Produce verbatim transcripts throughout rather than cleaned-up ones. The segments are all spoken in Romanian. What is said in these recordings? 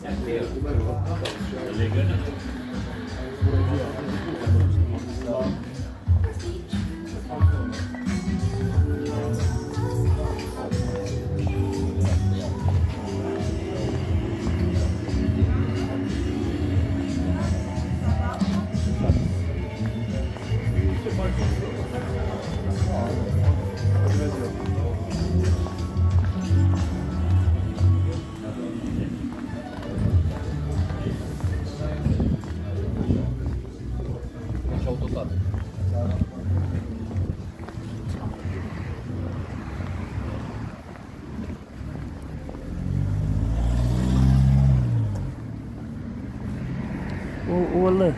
Ulă.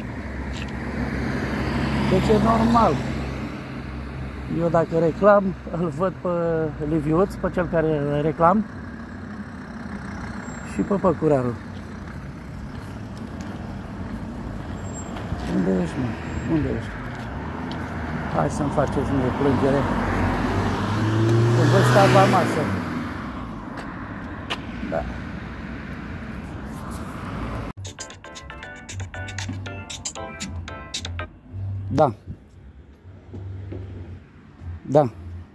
Deci e normal. Eu dacă reclam, îl văd pe Liviuț, pe cel care îl reclam, și pe păcurarul. Unde ești, mă? Unde ești? Hai să-mi faceți mie plângere. Când voi sta la masă. Da. Da. Da.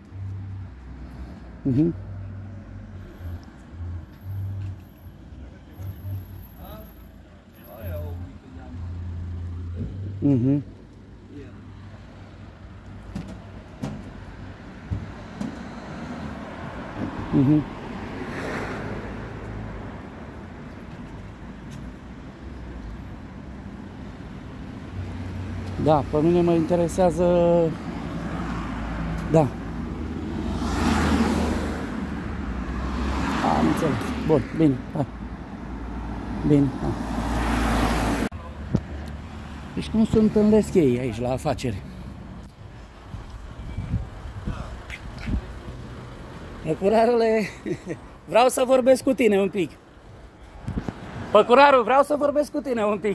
Mhm. Mhm. Mhm. Da, pe mine mă interesează. Da. Am înțeles. Bun, bine, hai. Bine, hai. Deci cum se întâlnesc ei aici la afaceri? Păcurarule, vreau să vorbesc cu tine un pic. Păcurarul, vreau să vorbesc cu tine un pic.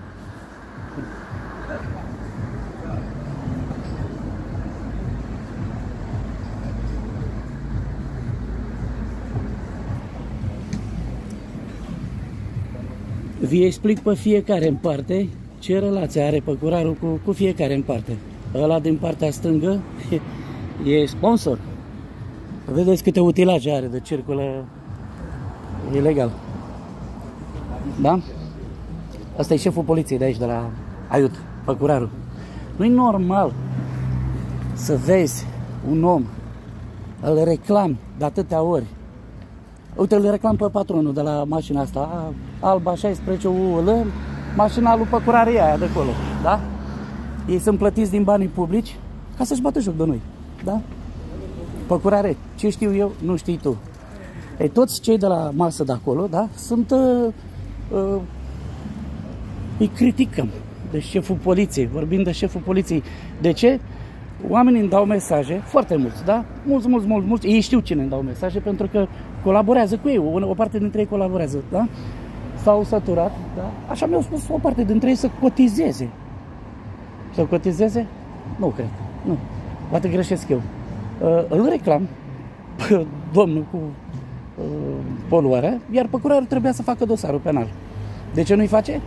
Vi explic pe fiecare în parte ce relație are păcurarul cu, cu fiecare în parte. Ăla din partea stângă e, e sponsor. Vedeți câte utilaje are de circulă ilegal. Da? Asta e șeful poliției de aici, de la Aiut, păcurarul. Nu-i normal să vezi un om, îl reclam de atâtea ori. Uite, îl reclam pe patronul de la mașina asta, Alba șaisprezece U L, mașina lui păcurariei aia de acolo, da? Ei sunt plătiți din banii publici ca să-și bată joc de noi, da? Păcurare, ce știu eu, nu știi tu. Ei, toți cei de la masă de acolo, da, sunt, uh, uh, îi criticăm de șeful poliției, vorbim de șeful poliției. De ce? Oamenii îmi dau mesaje, foarte mulți, da? Mulți, mulți, mulți, mulți, ei știu cine îmi dau mesaje pentru că colaborează cu ei, o, o parte dintre ei colaborează, da? S-au săturat, da? Așa mi-au spus o parte dintre ei să cotizeze. Să cotizeze? Nu cred, nu. Poate greșesc eu. Uh, îl reclam, domnul cu uh, poluarea, iar procurorul trebuia să facă dosarul penal. De ce nu-i face?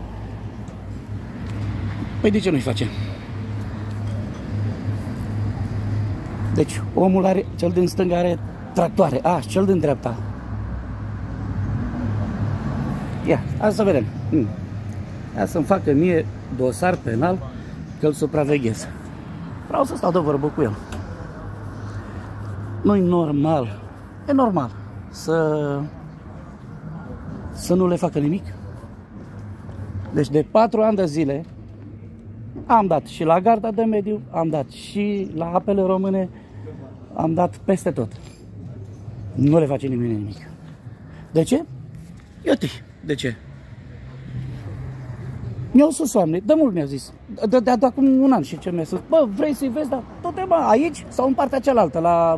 Păi de ce nu-i face? Deci omul are, cel din stânga are tractoare, a, cel din dreapta. Ia, hai să vedem. Hmm. Ia să-mi facă mie dosar penal că îl supraveghez. Vreau să stau de vorbă cu el. Nu-i normal, e normal să, să nu le facă nimic. Deci de patru ani de zile am dat și la Garda de Mediu, am dat și la Apele Române, am dat peste tot. Nu le face nimeni nimic. De ce? Iute, de ce? Mi-au spus oameni, de mult mi-au zis, de, de, de acum un an și ce mi-a spus, bă, vrei să-i vezi, dar tot mă, aici sau în partea cealaltă, la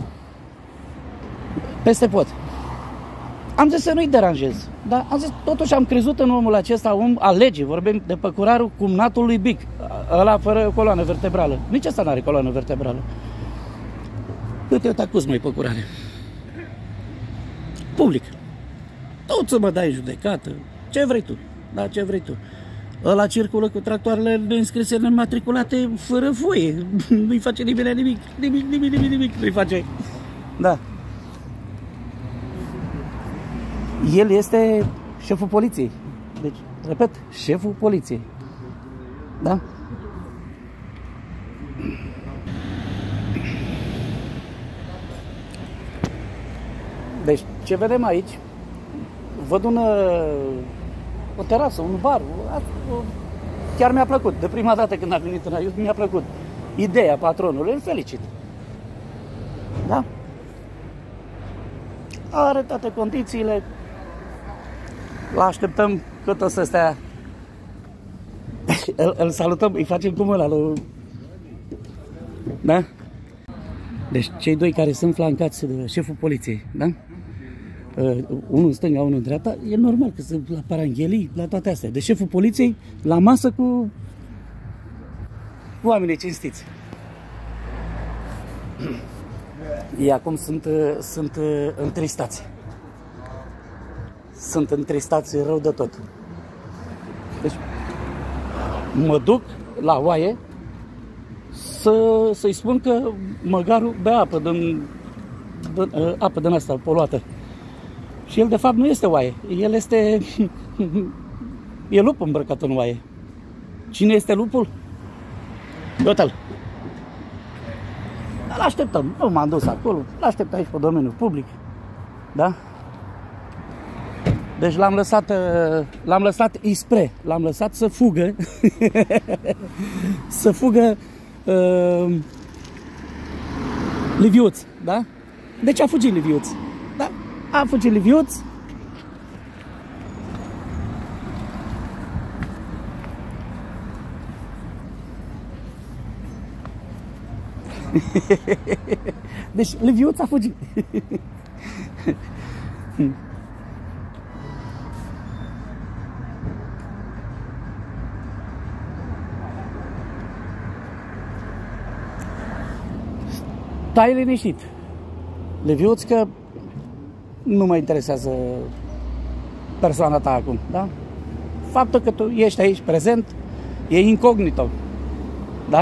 peste pot. Am zis să nu-i deranjez, dar am zis, totuși am crezut în omul acesta, om al legii, vorbim de păcurarul cumnatul lui Bic, ăla fără coloană vertebrală. Nici ăsta n-are coloană vertebrală. Uite, eu te acuz, măi, păcurare. Public. tot să mă dai în judecată, ce vrei tu, da, ce vrei tu. Ăla circulă cu tractoarele neînscrise, nematriculate, fără voie, nu-i face nimeni nimic, nimic, nimic, nimic, nimic, nu-i face, da. El este șeful poliției, deci, repet, șeful poliției, da? Deci, ce vedem aici, văd un, o terasă, un bar, chiar mi-a plăcut, de prima dată când a venit în aici, mi-a plăcut ideea patronului, îl felicit. Da? Are toate condițiile, l-așteptăm cât o să stea, îl, îl salutăm, îi facem cum ăla, lui... Da? Deci cei doi care sunt flancați de șeful poliției, da? Uh, unul în stânga, unul în dreapta, e normal că sunt la paranghelii, la toate astea. Deci șeful poliției la masă cu oamenii cinstiți. Ei acum sunt, sunt întristați. Sunt întristați rău de tot. Deci mă duc la oaie să, să-i spun că măgarul bea apă din, din, apă din asta poluată. Și el de fapt nu este oaie, el este e lup îmbrăcat în oaie. Cine este lupul? Uite-l. L-așteptăm, nu m-am dus acolo, l-aștept aici pe domeniul public. Da? Deci l-am lăsat, l-am lăsat ispre, l-am lăsat să fugă, să fugă uh, Liviuț, da? Deci a fugit Liviuț, da? A fugit Liviuț. Deci Liviuț a fugit. Stai liniștit, Liviuț, că nu mă interesează persoana ta acum, da? Faptul că tu ești aici prezent e incognito, da?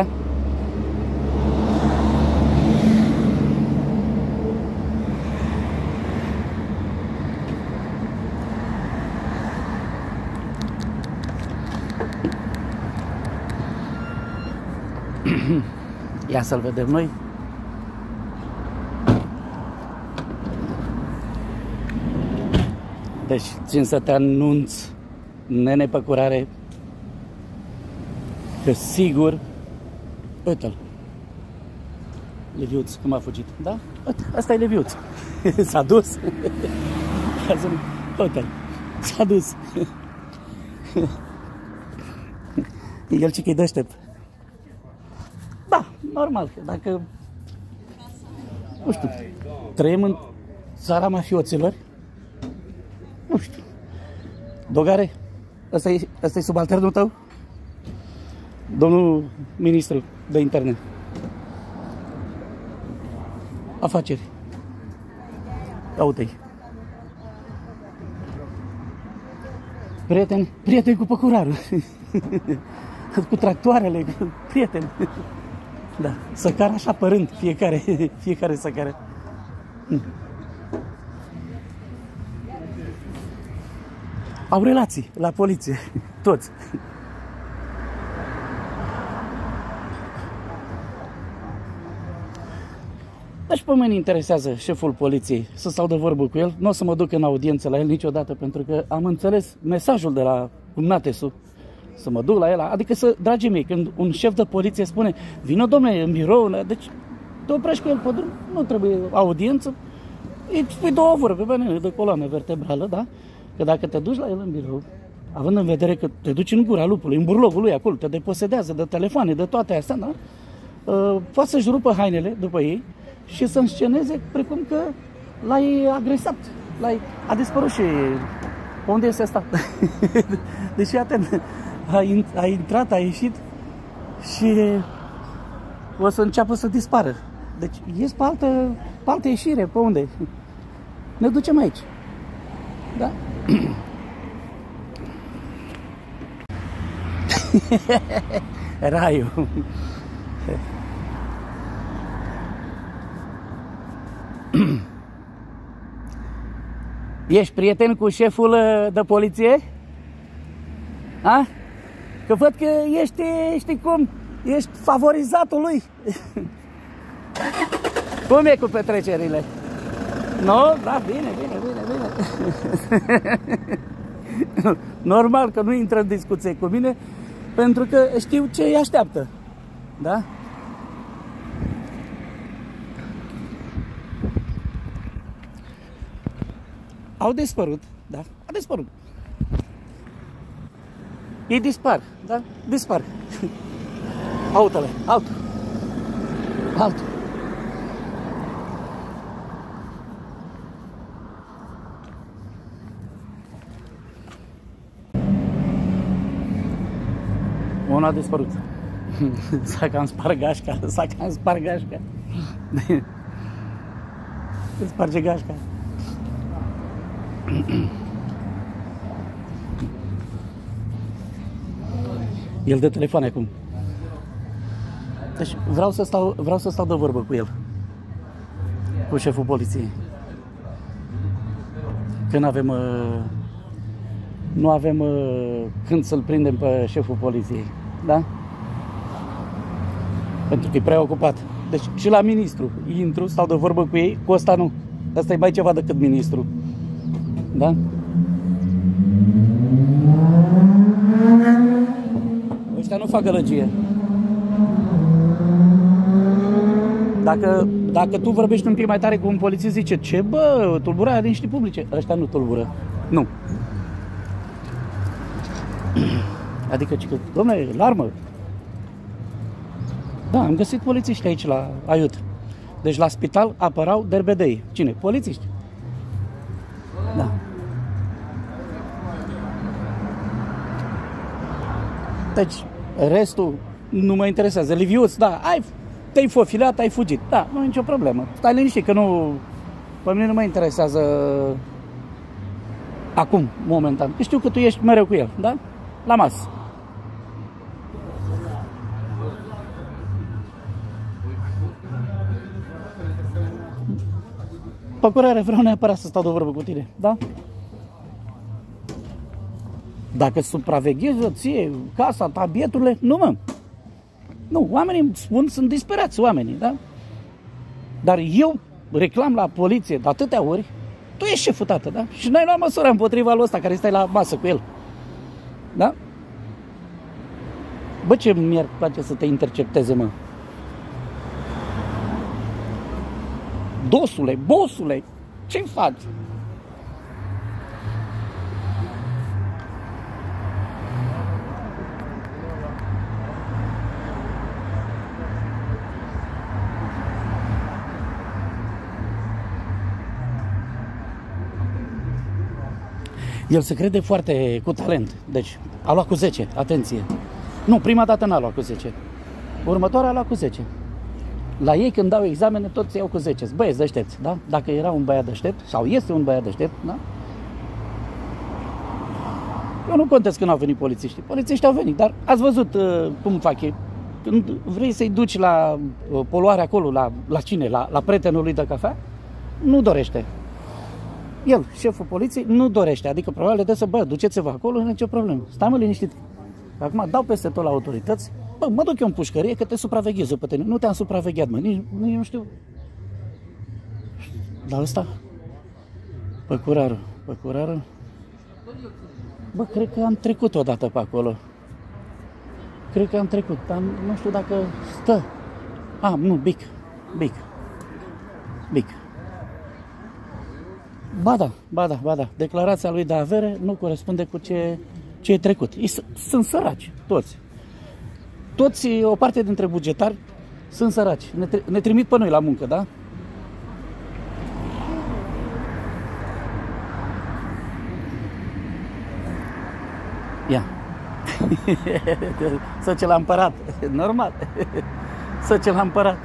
Ia să-l vedem noi. Deci, țin să te anunț, nene Păcurare, că sigur, uite-l, Liviuț, cum a fugit, da? Uite, asta e Liviuț. S-a dus. Uite-l, s-a dus. El ce că-i deștept. Da, normal, că dacă, nu știu, trăim în țara mafioților, nu știu. Dogare, ăsta e, ăsta e subalternul tău? Domnul ministru de interne. Afaceri. Uite-i. Prieten, prieten cu Păcurarul. Cu tractoarele, prieten. Da, să cară așa părând fiecare, fiecare să cară. Au relații la poliție, toți. Deci pe mine interesează șeful poliției, să stau de vorbă cu el, nu o să mă duc în audiență la el niciodată, pentru că am înțeles mesajul de la Natesu, să mă duc la el, adică să, dragii mei, când un șef de poliție spune, vină domnule în birou, deci te oprești cu el pe drum, nu trebuie audiență, îi spui două vorbe, bine, de coloană vertebrală, da? Că dacă te duci la el în birou, având în vedere că te duci în gura lupului, în burlogul lui acolo, te deposedează de telefoane, de toate astea, da? Uh, poate să-și rupă hainele după ei și să însceneze precum că l-ai agresat, l-ai... a dispărut și unde este asta? Deci, atent, a, a intrat, a ieșit și o să înceapă să dispară. Deci ies pe altă, pe altă ieșire, pe unde? Ne ducem aici. Da? Raiu. Ești prieten cu șeful de poliție? A? Că văd că ești, știi cum, ești favorizatul lui. Cum e cu petrecerile? Nu? Da, bine, bine, bine, bine. Normal că nu intră în discuție cu mine, pentru că știu ce îi așteaptă. Da? Au dispărut, da? A dispărut. Ei dispar, da? Dispar. Autole, auto. Auto. Unul a dispărut. S-a cam spart gașca, s-a cam spart gașca. Se sparge gașca. El dă telefon acum. Deci vreau să stau, vreau să stau de vorbă cu el. Cu șeful poliției. Că nu avem uh, nu avem uh, când să-l prindem pe șeful poliției. Da? Pentru că e preocupat. Deci și la ministru intru, stau de vorbă cu ei, cu ăsta nu. Ăsta e mai ceva decât ministru. Da? Ăștia nu fac gălăgie. Dacă, dacă tu vorbești un pic mai tare cu un polițist, zice, ce bă, tulburarea liniștii publice. Ăștia nu tulbură. Nu. Adică, dom'le, larmă. Da, am găsit polițiști aici la Aiud. Deci la spital apărau derbedei. Cine? Polițiști. Da. Deci, restul nu mă interesează. Liviuț, da, ai, te-ai fofilat, ai fugit. Da, nu e nicio problemă. Stai liniștit, că nu... Pe mine nu mă interesează acum, momentan. Știu că tu ești mereu cu el, da? La masă. Procurare, vreau neapărat să stau de vorbă cu tine, da? Dacă supraveghezi ție casa ta, bieturile, nu mă. Nu, oamenii îmi spun, sunt disperați oamenii, da? Dar eu reclam la poliție de atâtea ori, tu ești șeful, tată, da? Și n-ai luat măsura împotriva lui ăsta care stai la masă cu el. Da? Bă, ce mi-ar place să te intercepteze, mă. Dosule, bosule, ce faci? El se crede foarte cu talent. Deci, a luat cu zece, atenție. Nu, prima dată n-a luat cu zece. Următoarea a luat cu zece. La ei când dau examene, toți iau cu zece. Băieți deștepți, da? Dacă era un băiat deștept, sau este un băiat deștept, da? Eu nu contest că n-au venit polițiștii. Polițiștii au venit, dar ați văzut uh, cum fac ei. Când vrei să-i duci la uh, poluare acolo, la, la cine? La, la prietenul lui de cafea? Nu dorește. El, șeful poliției, nu dorește. Adică probabil de să, bă, duceți-vă acolo, nu e nicio problemă. Stai mă liniștit. Acum dau peste tot la autorități. Bă, mă duc eu în pușcărie că te supraveghez eu pe tine. Nu te-am supravegheat, mă, nici, nici nu știu. Dar ăsta? Procurarul, procurarul. Bă, cred că am trecut odată pe acolo. Cred că am trecut, dar nu știu dacă stă. Ah, nu, Bic. Bic. Bic. Ba da, ba da, ba da. Declarația lui de avere nu corespunde cu ce, ce e trecut. Ei sunt săraci, toți. Toți, o parte dintre bugetari sunt săraci. Ne, ne trimit pe noi la muncă, da? Ia. Să ce l-a împărat. Normal. Să ce l-a împărat.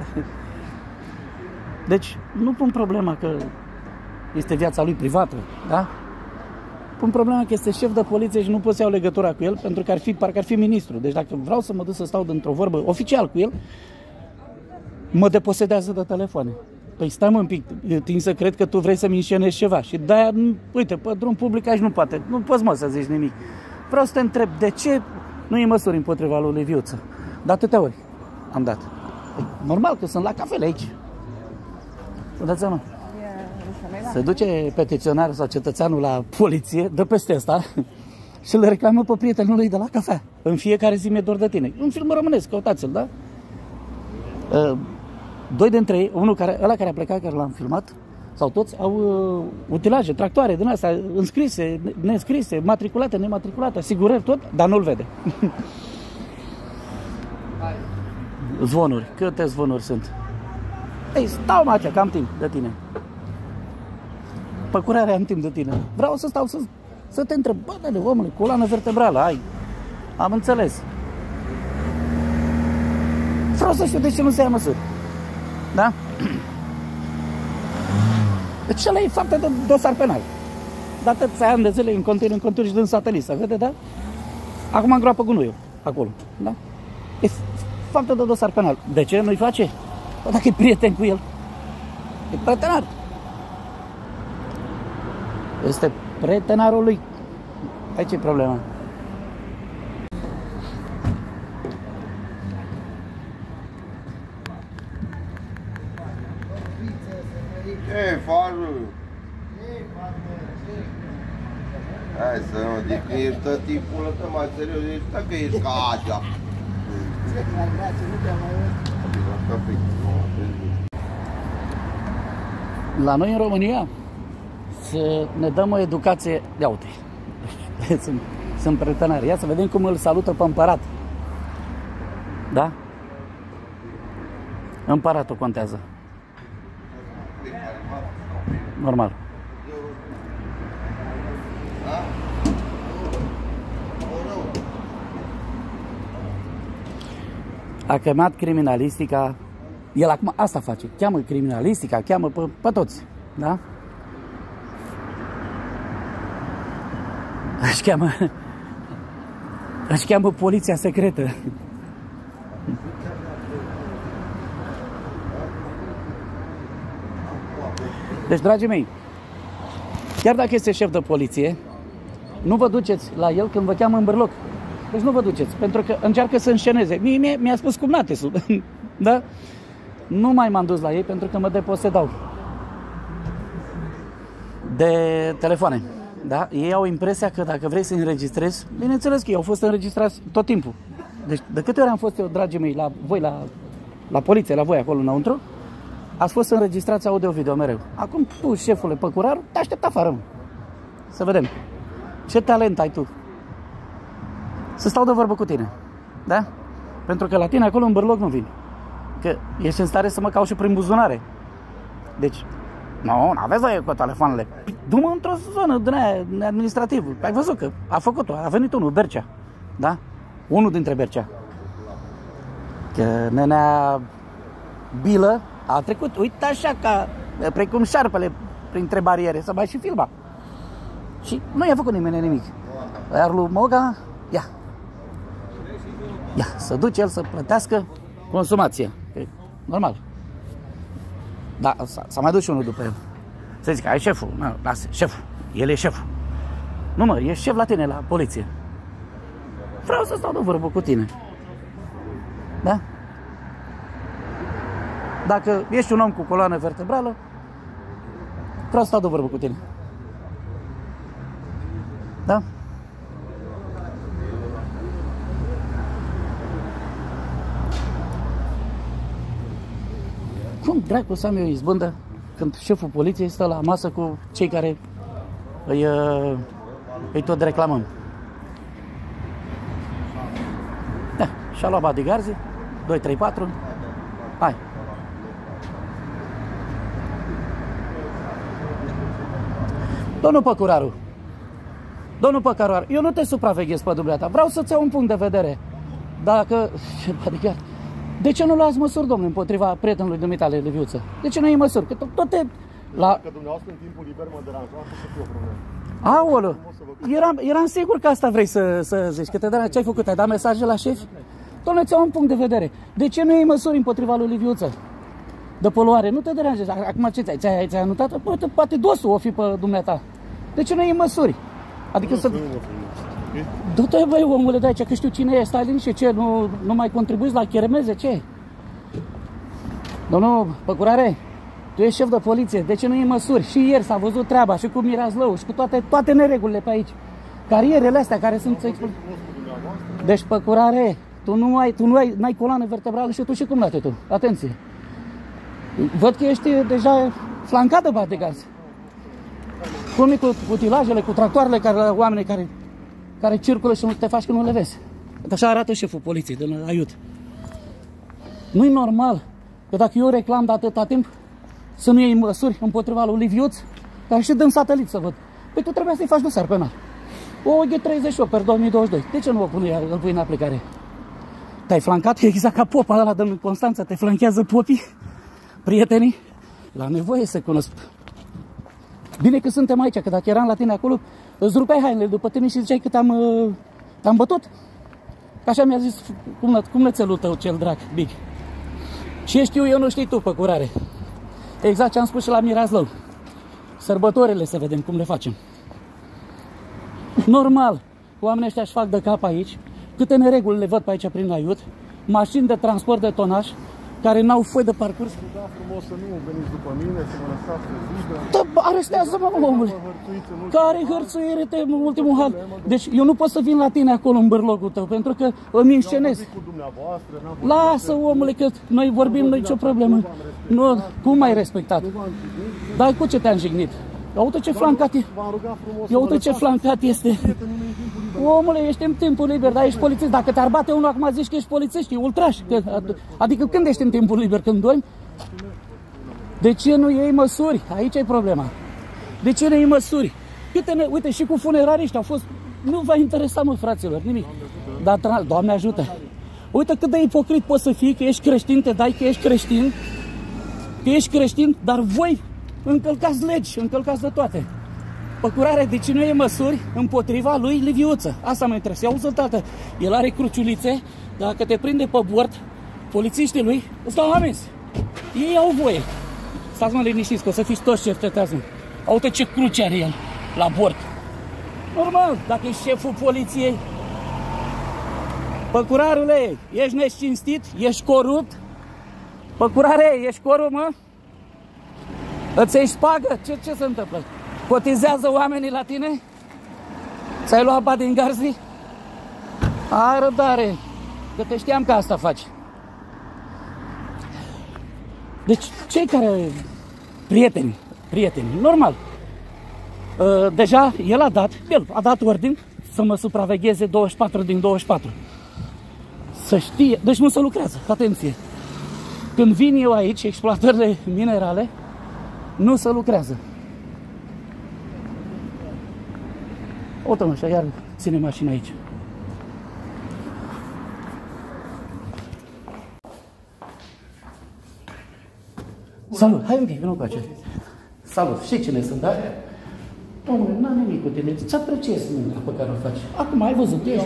Deci, nu pun problema că este viața lui privată, da? pun problema că este șef de poliție și nu pot să iau legătura cu el pentru că ar fi, parcă ar fi ministru. Deci dacă vreau să mă duc să stau dintr-o vorbă oficial cu el, mă deposedează de telefoane. Păi stai mă un pic, tind să cred că tu vrei să-mi înșenezi ceva și de-aia, uite, pe drum public aici nu poate, nu poți mă să zici nimic. Vreau să te întreb, de ce nu e măsuri împotriva lui Liviuță? De atâtea ori am dat. Păi, normal că sunt la cafele aici. Vă dați seama? Se duce petiționarul sau cetățeanul la poliție, dă peste asta și le reclamă pe prietenul lui de la cafea. În fiecare zi mi-e dor de tine. Un film românesc, căutați-l, da? Uh, doi dintre ei, unul care, ăla care a plecat, care l-am filmat, sau toți, au uh, utilaje, tractoare din astea, înscrise, neînscrise, matriculate, nematriculate, asigurări, tot, dar nu-l vede. Zvonuri, câte zvonuri sunt? Ei, stau mă că am timp de tine. Pe curare am timp de tine. Vreau să stau să, să te întreb, bă, dă-le, omule, coloană vertebrală, ai. Am înțeles. Vreau să știu de ce nu se ia măsuri. Da? Deci ăla e faptă de dosar penal. De atâția ani de zile în continuu, în continuu și din satelit, să vede, da? Acum îngroapă gunoiul, acolo, da? E faptă de dosar penal. De ce nu-i face? Bă, dacă e prieten cu el. E prietenar. Este prietenarul lui. Aici e problema. Ce faci? Hai să nu, de când ești tătipul ăsta mai serios, ești că ești ca agea. La noi în România să ne dăm o educație, ia uite, sunt, sunt prietenari, ia să vedem cum îl salută pe împărat. Da? Împăratul contează. Normal. A chemat criminalistica, el acum asta face, cheamă criminalistica, cheamă pe, pe toți, da? Își cheamă, își cheamă poliția secretă. Deci, dragii mei, chiar dacă este șef de poliție, nu vă duceți la el când vă cheamă în bârloc. Deci nu vă duceți, pentru că încearcă să înșeneze. Mie, mie, mi-a spus cumnatesul, da? Nu mai m-am dus la ei pentru că mă deposedau de telefoane. Da? Ei au impresia că dacă vrei să înregistrezi, bineînțeles că ei au fost înregistrați tot timpul. Deci de câte ori am fost eu, dragii mei, la voi, la, la poliție, la voi acolo înăuntru, ați fost înregistrați audio-video mereu. Acum tu, șefule Păcurar, te aștept afară, mă. Să vedem. Ce talent ai tu? Să stau de vorbă cu tine. Da? Pentru că la tine acolo în bârloc nu vin. Că ești în stare să mă cauți și prin buzunare. Deci, nu, n-aveți voie cu telefoanele. Du-mă într-o zonă din aia administrativă. Ai văzut că a făcut-o, a venit unul, Bercea. Da? Unul dintre Bercea. Că nenea Bilă a trecut, uite așa, ca precum șarpele printre bariere, să mai și filma. Și nu i-a făcut nimeni nimic. Iar lui Moga, ia. Ia, să duce el să plătească consumația. E normal. Da, s-a mai dus și unul după el. Să zic, ai șeful. Nu, lasă, șeful. El e șeful. Nu mă, e șef la tine, la poliție. Vreau să stau de vorbă cu tine. Da? Dacă ești un om cu coloană vertebrală, vreau să stau de vorbă cu tine. Da? Cum dracu să am eu izbândă când șeful poliției stă la masă cu cei care îi, îi tot reclamăm? Da, și-a luat bodyguards, doi, trei, patru, hai. Domnul Păcuraru, domnul Păcuraru, eu nu te supraveghez pe dumneata, vreau să-ți iau un punct de vedere. Dacă, bodyguard, de ce nu luați măsuri, domnule, împotriva prietenului dumitale, Liviuță? De ce nu iei măsuri? Că tot te... La... Dacă dumneavoastră în timpul liber mă deranja, am făcut eu problemă. Aoleu, eram, eram sigur că asta vrei să, să zici, că te dă, ce ai făcut? Ai dat mesaje la șef? Doamne, ți-au un punct de vedere. De ce nu iei măsuri împotriva lui Liviuță? De poluare, nu te deranjezi. Acum ce ți-ai? Ți-ai, ți-ai anotat? Poate, poate dosul o fi pe dumneata. De ce nu iei măsuri? Adică să... Du-te, băi, omule, de aici, că știu cine e, stai liniște, ce, nu, nu mai contribuiți la cheremeze, ce? Domnul Păcurare, tu ești șef de poliție, de ce nu iei măsuri? Și ieri s-a văzut treaba, și cu Mirazlău, și cu toate, toate neregulile pe aici. Carierele astea care sunt... Deci, Păcurare, tu nu ai, tu nu ai, n-ai coloană vertebrală și tu și cum late tu? Atenție! Văd că ești deja flancat de bategazi. Cum e cu utilajele, cu tractoarele, care, oamenii care, care circulă și nu te faci că nu le vezi. Așa arată șeful poliției, de la Aiud. Nu-i normal că dacă eu reclam de atâta timp să nu iei măsuri împotriva lui Liviuț, care și dăm satelit să văd. Păi tu trebuia să-i faci dosar penal. O G treizeci și opt per două mii douăzeci și doi. De ce nu o pui, îl pui în aplicare? Te-ai flancat exact ca popa ăla din Constanța, te flanchează popii, prietenii, la nevoie să cunosc. Bine că suntem aici, că dacă eram la tine acolo, îți rupeai hainele după tine și ziceai că te-am te-am bătut. Că așa mi-a zis cum, cumnețelul tău cel drag, Big. Ce știu eu, nu știi tu, Păcurare. Exact ce am spus și la Mirazlău. Sărbătorile să vedem cum le facem. Normal, oamenii ăștia își fac de cap aici. Câte nereguli le văd pe aici prin Aiud. Mașini de transport de tonaj care n-au foi de parcurs. Da, frumos să nu veniți după mine, să mă lăsați pe zi, da, arestează-mă, omule. Care hărțuire te în ultimul hal? Deci eu nu pot să vin la tine acolo în bărlogul tău, pentru că îmi înscenez. Lasă, omule, că noi vorbim, nu nicio problemă. Nu, cum ai respectat? Dar cu ce te-am jignit? Ia uite ce flancat e. Ia uite ce flancat este. Omule, ești în timpul liber, dar ești polițist. Dacă te-ar bate unul acum zici că ești polițist, e ultraș. Adică când ești în timpul liber? Când dormi? De ce nu iei măsuri? Aici e problema. De ce nu iei măsuri? Câte ne... Uite, și cu funerariști au fost... Nu v-a interesat, mă, fraților, nimic. Dar, Doamne ajută. Uite cât de ipocrit poți să fii, că ești creștin, te dai că ești creștin, că ești creștin, dar voi încălcați legi, încălcați de toate. Păcurare, de ce nu iei măsuri împotriva lui Liviuță? Asta mă interesează. Auzi, tată, el are cruciulițe, dacă te prinde pe bord, polițiștii lui îți dau amenzi. Ei au voie. Stați, mă, liniștiți, că o să fiți toți cercetați. Uite ce cruce are el la bord. Normal, dacă ești șeful poliției. Păcurarule, ești nescinstit, ești corupt. Păcurare, ești corupt, mă? Îți iei șpagă? Ce, ce se întâmplă? Cotizează oamenii la tine? Ți-ai luat bani din garzii? Ai răbdare, că te știam că asta faci. Deci, cei care... Prieteni, prieteni, normal. Deja el a dat, el a dat ordin să mă supravegheze douăzeci și patru din douăzeci și patru. Să știe, deci nu se lucrează, atenție. Când vin eu aici, exploatările minerale, nu se lucrează. Uite-mă așa, iar ține mașina aici. Salut, hai un pic, nu place. Salut, știi cine sunt, da? Dom'le, n-am nimic cu tine, ți apreciez munca pe care o faci. Acum ai văzut, ești...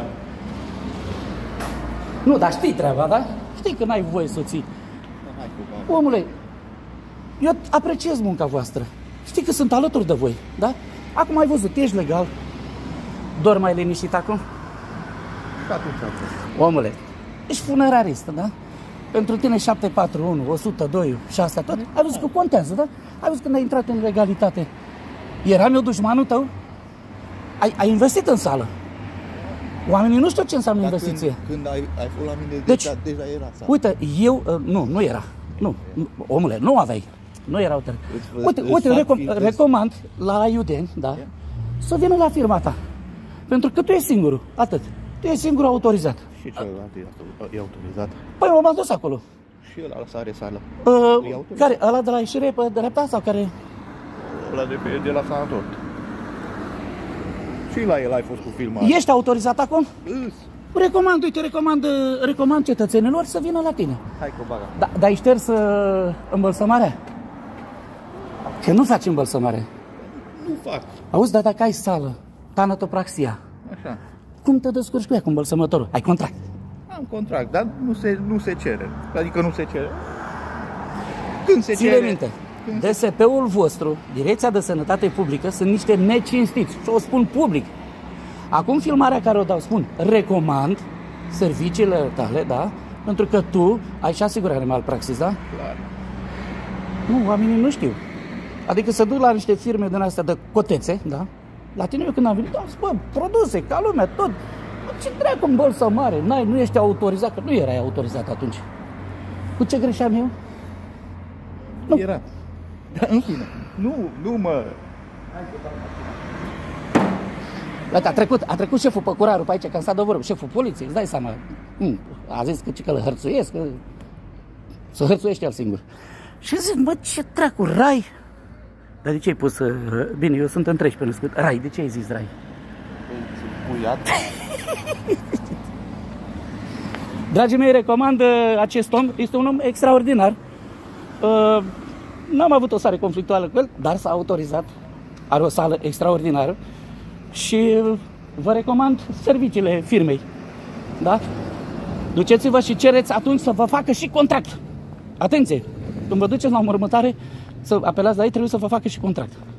Nu, dar știi treaba, da? Știi că n-ai voie să o ții. Omule, eu apreciez munca voastră. Știi că sunt alături de voi, da? Acum ai văzut, ești legal. Dormi mai liniștit acum? Omule, ești funerarist, da? Pentru tine șapte patru unu, o sută doi și astea toate, ai văzut că contează, da? Ai văzut când ai intrat în legalitate. Eram eu dușmanul tău? Ai, ai investit în sală. Oamenii nu știu ce înseamnă Dar investiție. Când, când ai, ai fost la mine, deci, deja, deja era sală. Uite, eu, nu, nu era. Nu, omule, nu aveai. Nu erau tăi. Uite, uite recom recomand la aiudeni, da, yeah. Să vină la firma ta. Pentru că tu ești singurul, atât. Tu ești singurul autorizat. Și celălalt e autorizat. Păi m-am dus acolo. Și ăla are sală. Uh, care? Ăla de la ieșire pe dreapta sau care? Ăla de, de la Sanatort. Și la el ai fost cu filmarea. Ești autorizat acum? Îs. Recomand, uite, recomand, recomand cetățenilor să vină la tine. Hai cu baga. Da, dar ai șters uh, îmbălsămarea? Că nu faci îmbălsămare. nu fac. Auzi, dar dacă ai sală, tanatopraxia, Așa. cum te descurci cu ea, cu îmbălsămătorul? Ai contract. Am contract, dar nu se, nu se cere. Adică nu se cere. Când se Ține cere... minte, Când D S P-ul vostru, Direcția de Sănătate Publică, sunt niște necinstiți și o spun public. Acum filmarea care o dau, spun, recomand serviciile tale, da? Pentru că tu ai și asigurare malpraxis, da? Clar. Nu, oamenii nu știu. Adică să duc la niște firme din astea de cotețe, da? La tine eu când am venit, da, bă, produse, ca lumea, tot. Bă, ce dracu în bolsă mare? N-ai, nu ești autorizat, că nu erai autorizat atunci. Cu ce greșeam eu? Nu. Era. Dar în fine, nu, nu mă... Uite, a trecut, a trecut șeful Păcurarul pe aici, că am stat de vorbă, șeful poliției, îți dai seama. Mm, a zis că, că îl hărțuiesc, că să hărțuiește el singur. Și zic, mă, ce dracu, Rai? Dar de ce ai pus, uh, bine, eu sunt în treisprezece născut, Rai, de ce ai zis Rai? Puiat. Dragii mei, recomand uh, acest om, este un om extraordinar. Uh, n-am avut o stare conflictuală cu el, dar s-a autorizat, are o sală extraordinară și uh, vă recomand serviciile firmei. Da? Duceți-vă și cereți atunci să vă facă și contract. Atenție! Când vă duceți la o mormântare, să apelați la ei, trebuie să vă facă și contract.